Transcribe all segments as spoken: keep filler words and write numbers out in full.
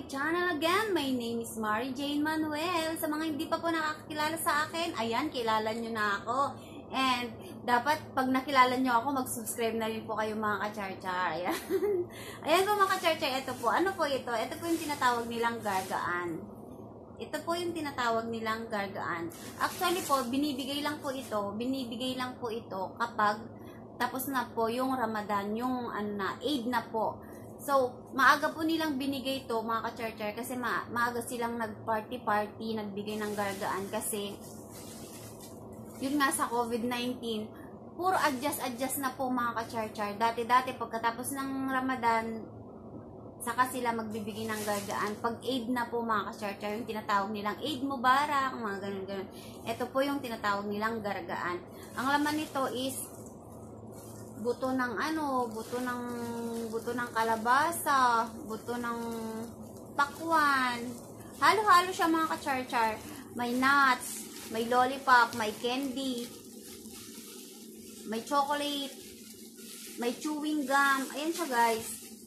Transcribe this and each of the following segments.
channel again. My name is Mary Jane Manuel. Sa mga hindi pa po nakakilala sa akin, ayan, kilala nyo na ako. And dapat pag nakilala nyo ako, mag-subscribe na rin po kayo mga kachar-char. Ayan. Ayan po mga kachar-char, ito po. Ano po ito? Ito po yung tinatawag nilang GARGEE'AN. Ito po yung tinatawag nilang GARGEE'AN. Actually po, binibigay lang po ito, binibigay lang po ito kapag tapos na po yung Ramadan, yung ano na, Eid na po. So, maaga po nilang binigay ito mga ka-char-char kasi ma maaga silang nag-party-party, nagbigay ng GARGEE'AN kasi yun nga sa COVID nineteen, puro adjust-adjust na po mga ka-char-char. Dati-dati pagkatapos ng Ramadan, saka sila magbibigay ng GARGEE'AN. Pag Eid na po mga ka-char-char, yung tinatawag nilang Eid Mubarak, mga ganun-ganun. Ito po yung tinatawag nilang GARGEE'AN. Ang laman nito is buto ng ano, buto ng buto ng kalabasa, buto ng pakwan. Halo-halo siya mga ka-char-char. May nuts, may lollipop, may candy, may chocolate, may chewing gum. Ayan siya guys.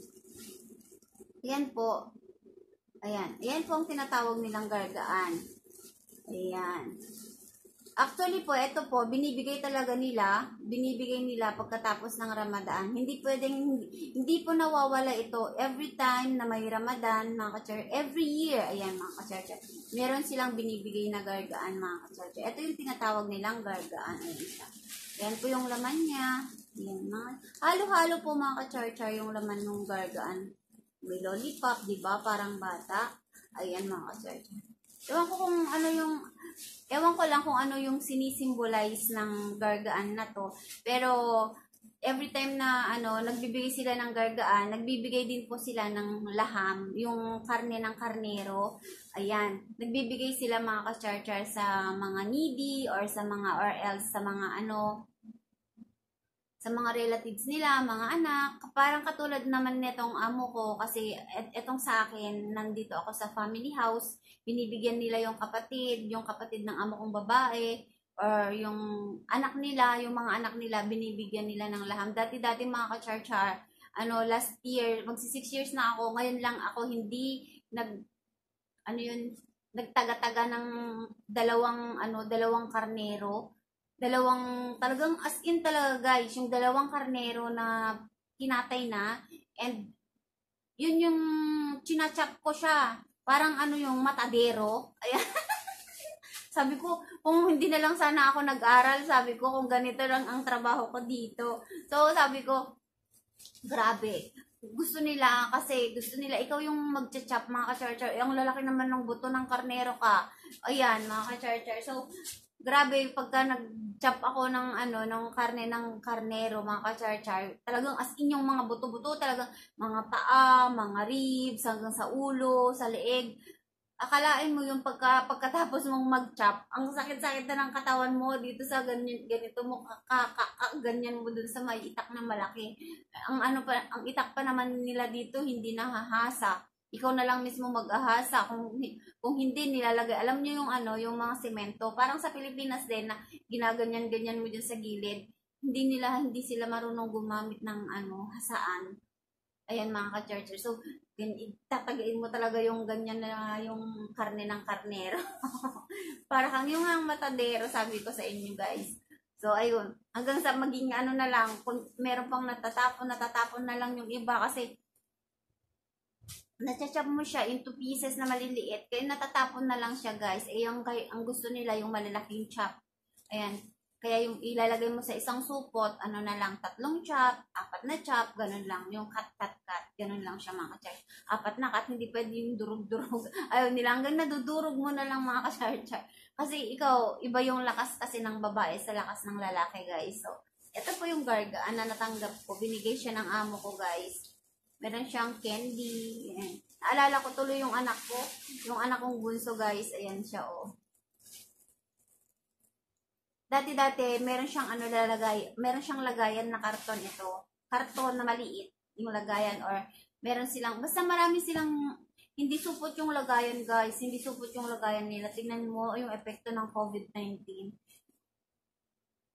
Ayan po. Ayan. Ayan po ang tinatawag nilang GARGEE'AN. Ayan. Actually po, ito po, binibigay talaga nila, binibigay nila pagkatapos ng Ramadan. Hindi pwedeng, hindi, hindi po nawawala ito every time na may Ramadan, mga ka-char, every year, ayan mga ka-char, meron silang binibigay na GARGEE'AN mga ka-char. Ito yung tinatawag nilang GARGEE'AN, ayan siya. Ayan po yung laman niya, ayan mga, halo-halo po mga ka-char, yung laman ng GARGEE'AN. May lollipop, diba, parang bata, ayan mga ka-char. Ewan ko kung ano yung, ewan ko lang kung ano yung sinisimbolize ng GARGEE'AN na to. Pero, every time na ano, nagbibigay sila ng GARGEE'AN, nagbibigay din po sila ng laham, yung karne ng karnero. Ayan, nagbibigay sila mga ka-char-char sa mga needy or sa mga, or else sa mga ano, sa mga relatives nila, mga anak. Parang katulad naman nitong amo ko kasi et etong sa akin, nandito ako sa family house, binibigyan nila yung kapatid, yung kapatid ng amo kong babae, or yung anak nila, yung mga anak nila, binibigyan nila ng laham. Dati-dati mga ka-char-char, ano, last year, magsi six years na ako, ngayon lang ako hindi nag, ano yun, nagtaga-taga ng dalawang, ano, dalawang karnero. Dalawang, talagang as in talaga guys, yung dalawang karnero na kinatay na, and yun yung chinachap ko siya. Parang ano yung matadero. Ayan. Sabi ko, kung hindi na lang sana ako nag-aral, sabi ko, kung ganito lang ang trabaho ko dito. So, sabi ko, grabe. Gusto nila, kasi gusto nila, ikaw yung mag-chachap, mga ka-char-char. Yung lalaki naman ng buto ng karnero ka. Ayan, mga ka-char-char. So, grabe, pagka nag-chop ako ng ano, ng karne ng karnero, mga ka-char-char, talagang as in yung mga buto-buto, talagang mga paa, mga ribs, hanggang sa ulo, sa leeg. Akalain mo yung pagka, pagkatapos mong mag-chop, ang sakit-sakit na ng katawan mo dito sa ganyan, ganito mo, kaka, ganyan mo dun sa may itak na malaki. Ang ano pa, ang itak pa naman nila dito, hindi nahahasa. Ikaw na lang mismo mag-ahasa kung kung hindi nilalagay. Alam niyo yung ano, yung mga semento. Parang sa Pilipinas din na ginaganyan-ganyan mo dyan sa gilid. Hindi nila hindi sila marunong gumamit ng ano, hasaan. Ayan mga ka-churcher. So, tatagain mo talaga yung ganyan na yung karne ng karnero. Para kang yung ang matadero, sabi ko sa inyo guys. So, ayun. Hanggang sa maging ano na lang, kung meron pang natatapon, natatapon na lang yung iba kasi nachachap mo siya into pieces na maliliit, kaya natatapon na lang siya guys. Eh, yung, ang gusto nila yung malalaking chop. Ayan. Kaya yung ilalagay mo sa isang supot, ano na lang, tatlong chop, apat na chop, ganun lang. Yung cut, cut, cut, ganun lang siya mga ka-char. Apat na cut, hindi pwede yung durug-durug. Ayaw nila, hanggang nadudurog mo na lang mga ka-char-char. Kasi ikaw, iba yung lakas kasi ng babae sa lakas ng lalaki guys. So, ito po yung GARGEE'AN na natanggap ko. Binigay siya ng amo ko guys. Meron siyang candy. Ayan. Naalala ko tuloy yung anak ko. Yung anak kong bunso guys. Ayan siya oh. Dati-dati meron siyang ano lalagay. Meron siyang lagayan na karton ito. Karton na maliit. Yung lagayan or meron silang. Basta marami silang. Hindi supot yung lagayan guys. Hindi supot yung lagayan nila. Tingnan mo yung epekto ng COVID nineteen.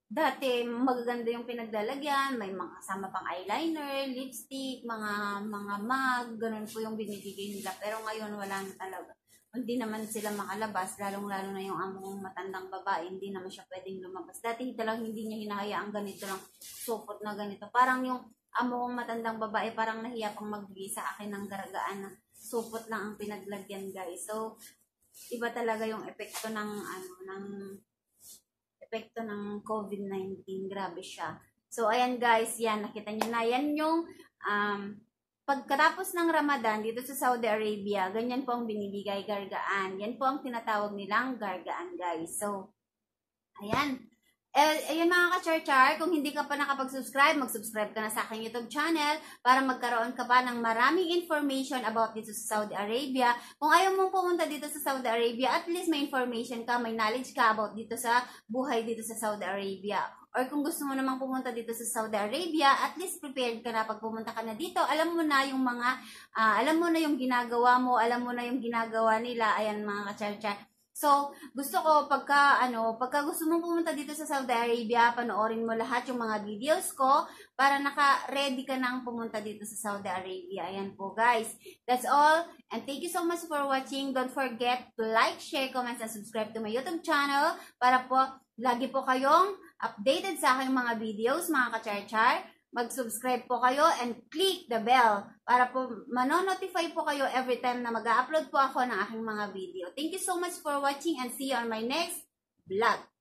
dati magaganda yung pinaglalagyan, may mga kasama pang eyeliner, lipstick, mga mga mug, ganun po yung binibigay nila. Pero ngayon wala na talaga. Hindi naman sila makalabas, lalong-lalo na yung among matandang babae, hindi naman siya pwedeng lumabas. Dati talagang hindi niya hinahayaang ganito lang, supot na ganito. Parang yung among matandang babae, parang nahiya pang magbigay sa akin ng garagaan na supot lang ang pinaglagyan, guys. So, iba talaga yung epekto ng, ano, ng epekto ng COVID nineteen. Grabe siya. So, ayan guys, yan, nakita nyo na. Yan yung um, pagkatapos ng Ramadan dito sa Saudi Arabia, ganyan po ang binibigay, gargaan. Yan po ang tinatawag nilang gargaan, guys. So, ayan. Eh, ayun mga ka-char-char, kung hindi ka pa nakapag-subscribe, mag-subscribe ka na sa aking YouTube channel para magkaroon ka pa ng maraming information about dito sa Saudi Arabia. Kung ayaw mong pumunta dito sa Saudi Arabia, at least may information ka, may knowledge ka about dito sa buhay dito sa Saudi Arabia. Or kung gusto mo namang pumunta dito sa Saudi Arabia, at least prepared ka na pag pumunta ka na dito. Alam mo na yung mga, uh, alam mo na yung ginagawa mo, alam mo na yung ginagawa nila. Ayan mga ka-char-char. So, gusto ko pagka ano, pagka gusto mong pumunta dito sa Saudi Arabia, panoorin mo lahat yung mga videos ko para naka-ready ka nang pumunta dito sa Saudi Arabia. Ayan po, guys. That's all. And thank you so much for watching. Don't forget to like, share, comment, and subscribe to my YouTube channel para po lagi po kayong updated sa aking mga videos, mga ka-char-char. Mag-subscribe po kayo and click the bell para po manonotify po kayo every time na mag-upload po ako ng aking mga video. Thank you so much for watching and see you on my next vlog.